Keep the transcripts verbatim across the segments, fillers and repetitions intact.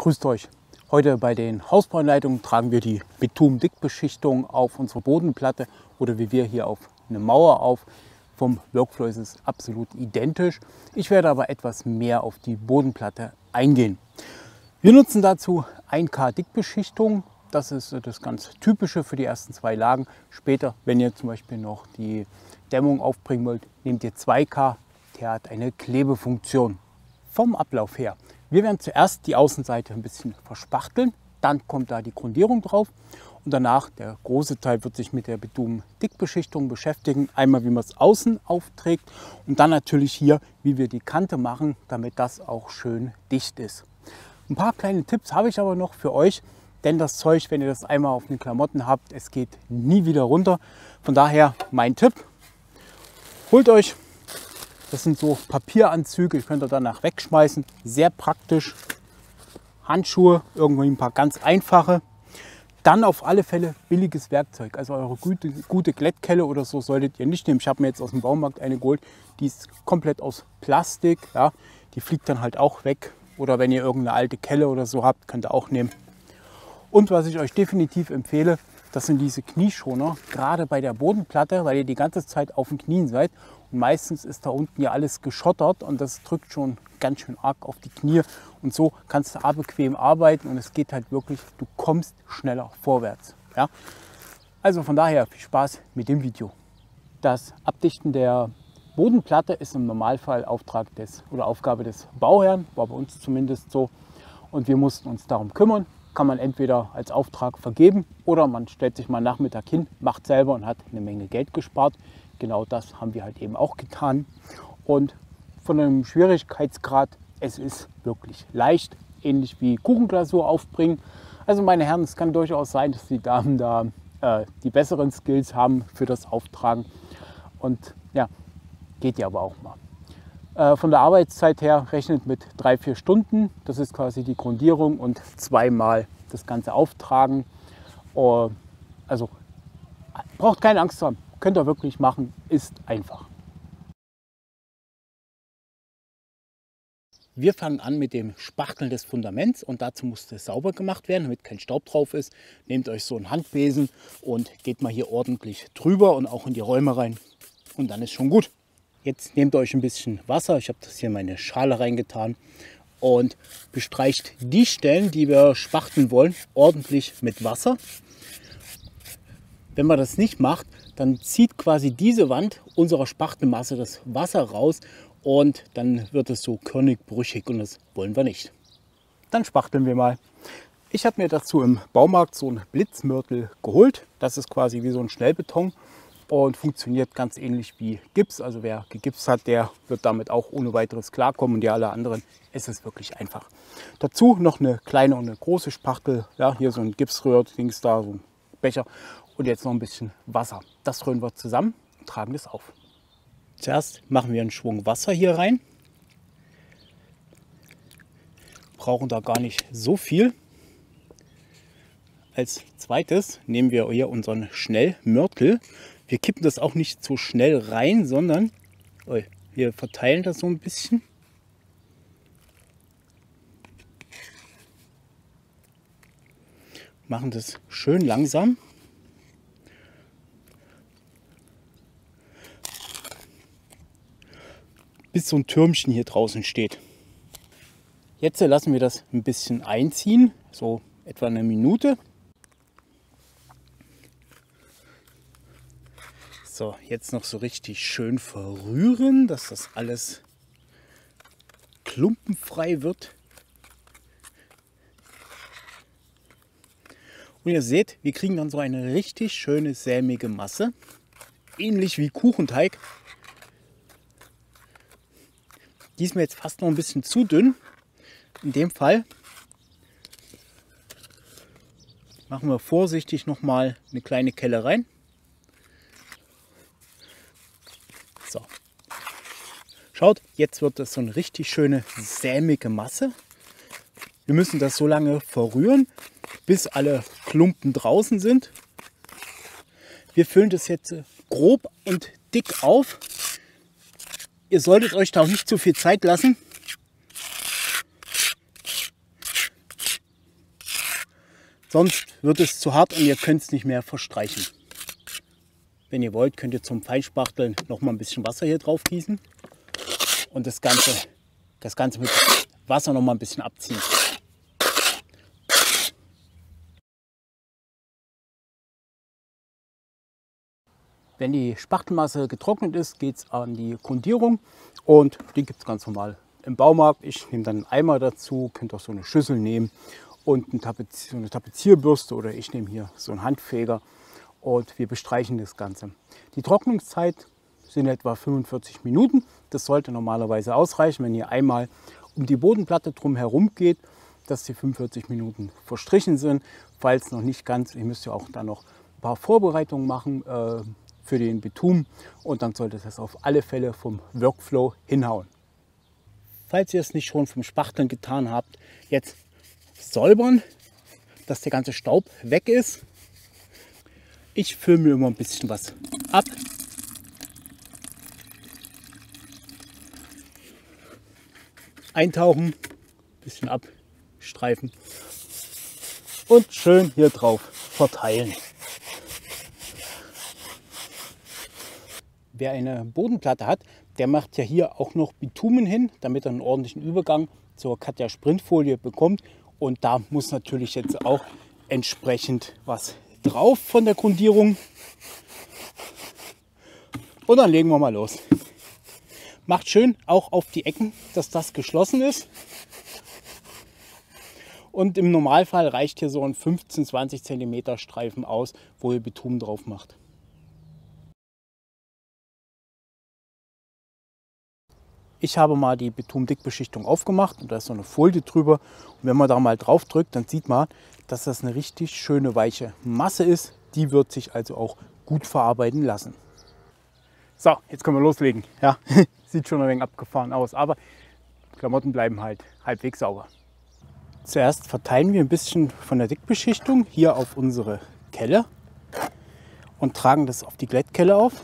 Grüßt euch! Heute bei den Hausbauanleitungen tragen wir die Bitumen-Dickbeschichtung auf unsere Bodenplatte oder wie wir hier auf eine Mauer auf. Vom Workflow ist es absolut identisch. Ich werde aber etwas mehr auf die Bodenplatte eingehen. Wir nutzen dazu ein K Dickbeschichtung. Das ist das ganz typische für die ersten zwei Lagen. Später, wenn ihr zum Beispiel noch die Dämmung aufbringen wollt, nehmt ihr zwei K. Der hat eine Klebefunktion. Vom Ablauf her. Wir werden zuerst die Außenseite ein bisschen verspachteln, dann kommt da die Grundierung drauf und danach der große Teil wird sich mit der Bitumen-Dickbeschichtung beschäftigen. Einmal wie man es außen aufträgt und dann natürlich hier, wie wir die Kante machen, damit das auch schön dicht ist. Ein paar kleine Tipps habe ich aber noch für euch, denn das Zeug, wenn ihr das einmal auf den Klamotten habt, es geht nie wieder runter. Von daher mein Tipp, holt euch. Das sind so Papieranzüge, die könnt ihr danach wegschmeißen. Sehr praktisch. Handschuhe, irgendwie ein paar ganz einfache. Dann auf alle Fälle billiges Werkzeug. Also eure gute, gute Glättkelle oder so solltet ihr nicht nehmen. Ich habe mir jetzt aus dem Baumarkt eine geholt. Die ist komplett aus Plastik. Ja. Die fliegt dann halt auch weg. Oder wenn ihr irgendeine alte Kelle oder so habt, könnt ihr auch nehmen. Und was ich euch definitiv empfehle, das sind diese Knieschoner. Gerade bei der Bodenplatte, weil ihr die ganze Zeit auf den Knien seid. Und meistens ist da unten ja alles geschottert und das drückt schon ganz schön arg auf die Knie. Und so kannst du bequem arbeiten und es geht halt wirklich, du kommst schneller vorwärts. Ja? Also von daher viel Spaß mit dem Video. Das Abdichten der Bodenplatte ist im Normalfall Auftrag des oder Aufgabe des Bauherrn, war bei uns zumindest so. Und wir mussten uns darum kümmern. Kann man entweder als Auftrag vergeben oder man stellt sich mal Nachmittag hin, macht selber und hat eine Menge Geld gespart. Genau das haben wir halt eben auch getan. Und von einem Schwierigkeitsgrad, es ist wirklich leicht, ähnlich wie Kuchenglasur aufbringen. Also meine Herren, es kann durchaus sein, dass die Damen da äh, die besseren Skills haben für das Auftragen. Und ja, geht ja aber auch mal. Äh, von der Arbeitszeit her rechnet mit drei, vier Stunden. Das ist quasi die Grundierung und zweimal das Ganze auftragen. Uh, also braucht keine Angst zu haben. Könnt ihr wirklich machen, ist einfach. Wir fangen an mit dem Spachteln des Fundaments und dazu muss es sauber gemacht werden, damit kein Staub drauf ist. Nehmt euch so einen Handbesen und geht mal hier ordentlich drüber und auch in die Räume rein und dann ist schon gut. Jetzt nehmt euch ein bisschen Wasser, ich habe das hier in meine Schale reingetan und bestreicht die Stellen, die wir spachteln wollen, ordentlich mit Wasser. Wenn man das nicht macht, dann zieht quasi diese Wand unserer Spachtelmasse das Wasser raus und dann wird es so körnig brüchig und das wollen wir nicht. Dann spachteln wir mal. Ich habe mir dazu im Baumarkt so einen Blitzmörtel geholt. Das ist quasi wie so ein Schnellbeton und funktioniert ganz ähnlich wie Gips. Also wer gegipst hat, der wird damit auch ohne weiteres klarkommen und ja, alle anderen, es ist wirklich einfach. Dazu noch eine kleine und eine große Spachtel. Ja, hier so ein Gipsröhr-Dings da, so ein Becher. Und jetzt noch ein bisschen Wasser. Das rühren wir zusammen und tragen das auf. Zuerst machen wir einen Schwung Wasser hier rein. Brauchen da gar nicht so viel. Als zweites nehmen wir hier unseren Schnellmörtel. Wir kippen das auch nicht so schnell rein, sondern wir verteilen das so ein bisschen. Machen das schön langsam. Bis so ein Türmchen hier draußen steht. Jetzt lassen wir das ein bisschen einziehen, so etwa eine Minute. So, jetzt noch so richtig schön verrühren, dass das alles klumpenfrei wird. Und ihr seht, wir kriegen dann so eine richtig schöne sämige Masse, ähnlich wie Kuchenteig. Die ist mir jetzt fast noch ein bisschen zu dünn. In dem Fall machen wir vorsichtig noch mal eine kleine Kelle rein. So. Schaut, jetzt wird das so eine richtig schöne sämige Masse. Wir müssen das so lange verrühren, bis alle Klumpen draußen sind. Wir füllen das jetzt grob und dick auf. Ihr solltet euch da auch nicht zu viel Zeit lassen. Sonst wird es zu hart und ihr könnt es nicht mehr verstreichen. Wenn ihr wollt, könnt ihr zum Feinspachteln noch mal ein bisschen Wasser hier drauf gießen und das Ganze, das Ganze mit Wasser noch mal ein bisschen abziehen. Wenn die Spachtelmasse getrocknet ist, geht es an die Grundierung und die gibt es ganz normal im Baumarkt. Ich nehme dann einen Eimer dazu, könnt auch so eine Schüssel nehmen und eine, Tapez so eine Tapezierbürste oder ich nehme hier so einen Handfeger und wir bestreichen das Ganze. Die Trocknungszeit sind etwa fünfundvierzig Minuten. Das sollte normalerweise ausreichen, wenn ihr einmal um die Bodenplatte drum herum geht, dass die fünfundvierzig Minuten verstrichen sind. Falls noch nicht ganz, ihr müsst ja auch dann noch ein paar Vorbereitungen machen äh, für den Bitumen und dann sollte das auf alle Fälle vom Workflow hinhauen. Falls ihr es nicht schon vom Spachteln getan habt, jetzt säubern, dass der ganze Staub weg ist. Ich fülle mir immer ein bisschen was ab. Eintauchen, bisschen abstreifen und schön hier drauf verteilen. Wer eine Bodenplatte hat, der macht ja hier auch noch Bitumen hin, damit er einen ordentlichen Übergang zur Katja Sprintfolie bekommt. Und da muss natürlich jetzt auch entsprechend was drauf von der Grundierung. Und dann legen wir mal los. Macht schön auch auf die Ecken, dass das geschlossen ist. Und im Normalfall reicht hier so ein fünfzehn bis zwanzig Zentimeter Streifen aus, wo ihr Bitumen drauf macht. Ich habe mal die Bitumdickbeschichtung aufgemacht und da ist so eine Folie drüber. Und wenn man da mal drauf drückt, dann sieht man, dass das eine richtig schöne weiche Masse ist. Die wird sich also auch gut verarbeiten lassen. So, jetzt können wir loslegen. Ja, sieht schon ein wenig abgefahren aus, aber Klamotten bleiben halt halbwegs sauber. Zuerst verteilen wir ein bisschen von der Dickbeschichtung hier auf unsere Kelle und tragen das auf die Glättkelle auf.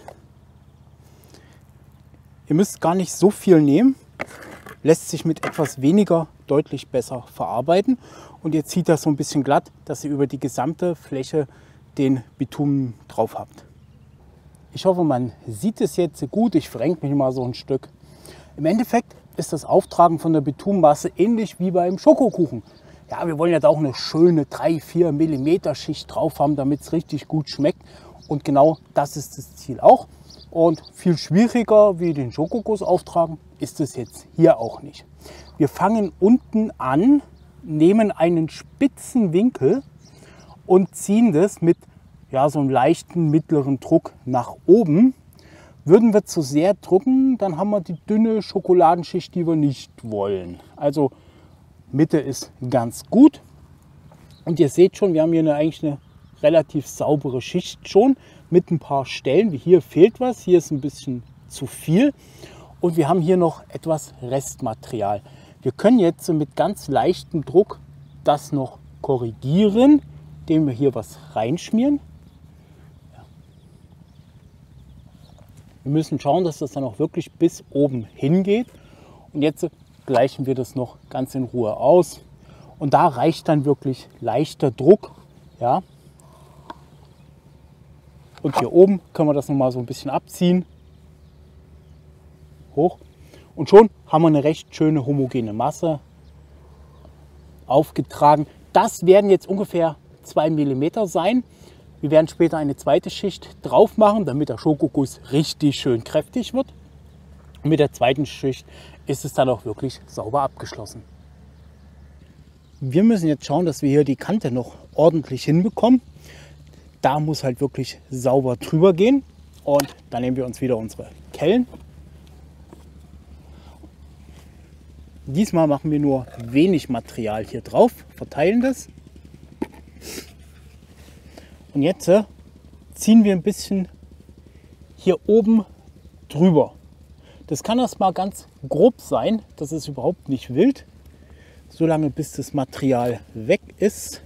Ihr müsst gar nicht so viel nehmen, lässt sich mit etwas weniger deutlich besser verarbeiten und ihr zieht das so ein bisschen glatt, dass ihr über die gesamte Fläche den Bitumen drauf habt. Ich hoffe, man sieht es jetzt gut, ich verrenke mich mal so ein Stück. Im Endeffekt ist das Auftragen von der Bitumenmasse ähnlich wie beim Schokokuchen. Ja, wir wollen jetzt auch eine schöne drei bis vier Millimeter Schicht drauf haben, damit es richtig gut schmeckt und genau das ist das Ziel auch. Und viel schwieriger wie den Schokokuss auftragen ist es jetzt hier auch nicht. Wir fangen unten an, nehmen einen spitzen Winkel und ziehen das mit ja, so einem leichten mittleren Druck nach oben. Würden wir zu sehr drücken, dann haben wir die dünne Schokoladenschicht, die wir nicht wollen. Also Mitte ist ganz gut. Und ihr seht schon, wir haben hier eine, eigentlich eine relativ saubere Schicht schon. Mit ein paar Stellen, wie hier fehlt was, hier ist ein bisschen zu viel und wir haben hier noch etwas Restmaterial. Wir können jetzt mit ganz leichtem Druck das noch korrigieren, indem wir hier was reinschmieren. Wir müssen schauen, dass das dann auch wirklich bis oben hingeht und jetzt gleichen wir das noch ganz in Ruhe aus und da reicht dann wirklich leichter Druck, ja. Und hier oben können wir das noch mal so ein bisschen abziehen. Hoch. Und schon haben wir eine recht schöne homogene Masse aufgetragen. Das werden jetzt ungefähr zwei Millimeter sein. Wir werden später eine zweite Schicht drauf machen, damit der Schokokuss richtig schön kräftig wird. Und mit der zweiten Schicht ist es dann auch wirklich sauber abgeschlossen. Wir müssen jetzt schauen, dass wir hier die Kante noch ordentlich hinbekommen. Da muss halt wirklich sauber drüber gehen und dann nehmen wir uns wieder unsere Kellen. Diesmal machen wir nur wenig Material hier drauf, verteilen das. Und jetzt äh, ziehen wir ein bisschen hier oben drüber. Das kann erstmal ganz grob sein, das ist überhaupt nicht wild, solange bis das Material weg ist.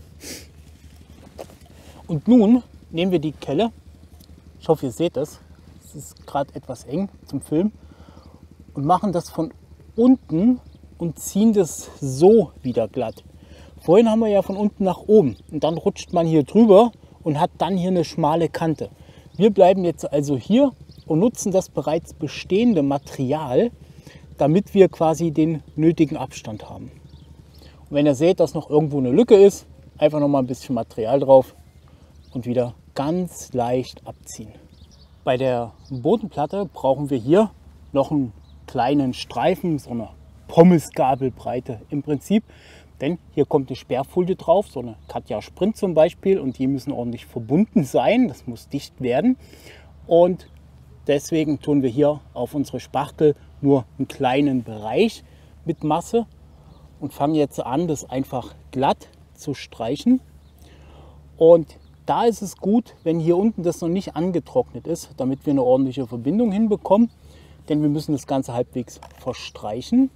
Und nun nehmen wir die Kelle, ich hoffe ihr seht das, es ist gerade etwas eng zum Filmen, und machen das von unten und ziehen das so wieder glatt. Vorhin haben wir ja von unten nach oben und dann rutscht man hier drüber und hat dann hier eine schmale Kante. Wir bleiben jetzt also hier und nutzen das bereits bestehende Material, damit wir quasi den nötigen Abstand haben. Und wenn ihr seht, dass noch irgendwo eine Lücke ist, einfach noch mal ein bisschen Material drauf und wieder ganz leicht abziehen. Bei der Bodenplatte brauchen wir hier noch einen kleinen Streifen, so eine Pommesgabelbreite im Prinzip. Denn hier kommt eine Sperrfolie drauf, so eine Katja Sprint zum Beispiel, und die müssen ordentlich verbunden sein. Das muss dicht werden. Und deswegen tun wir hier auf unsere Spachtel nur einen kleinen Bereich mit Masse und fangen jetzt an, das einfach glatt zu streichen. Und da ist es gut, wenn hier unten das noch nicht angetrocknet ist, damit wir eine ordentliche Verbindung hinbekommen. Denn wir müssen das Ganze halbwegs verstreichen.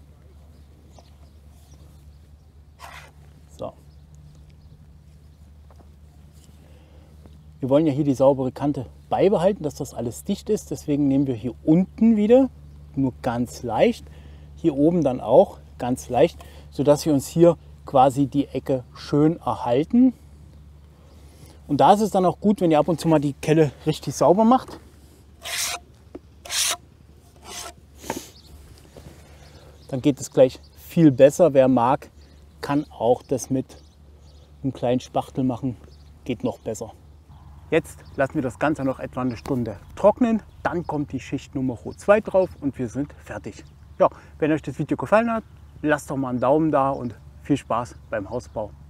So. Wir wollen ja hier die saubere Kante beibehalten, dass das alles dicht ist. Deswegen nehmen wir hier unten wieder nur ganz leicht, hier oben dann auch ganz leicht, sodass wir uns hier quasi die Ecke schön erhalten. Und da ist es dann auch gut, wenn ihr ab und zu mal die Kelle richtig sauber macht. Dann geht es gleich viel besser. Wer mag, kann auch das mit einem kleinen Spachtel machen. Geht noch besser. Jetzt lassen wir das Ganze noch etwa eine Stunde trocknen. Dann kommt die Schicht Nummer zwei drauf und wir sind fertig. Ja, wenn euch das Video gefallen hat, lasst doch mal einen Daumen da und viel Spaß beim Hausbau.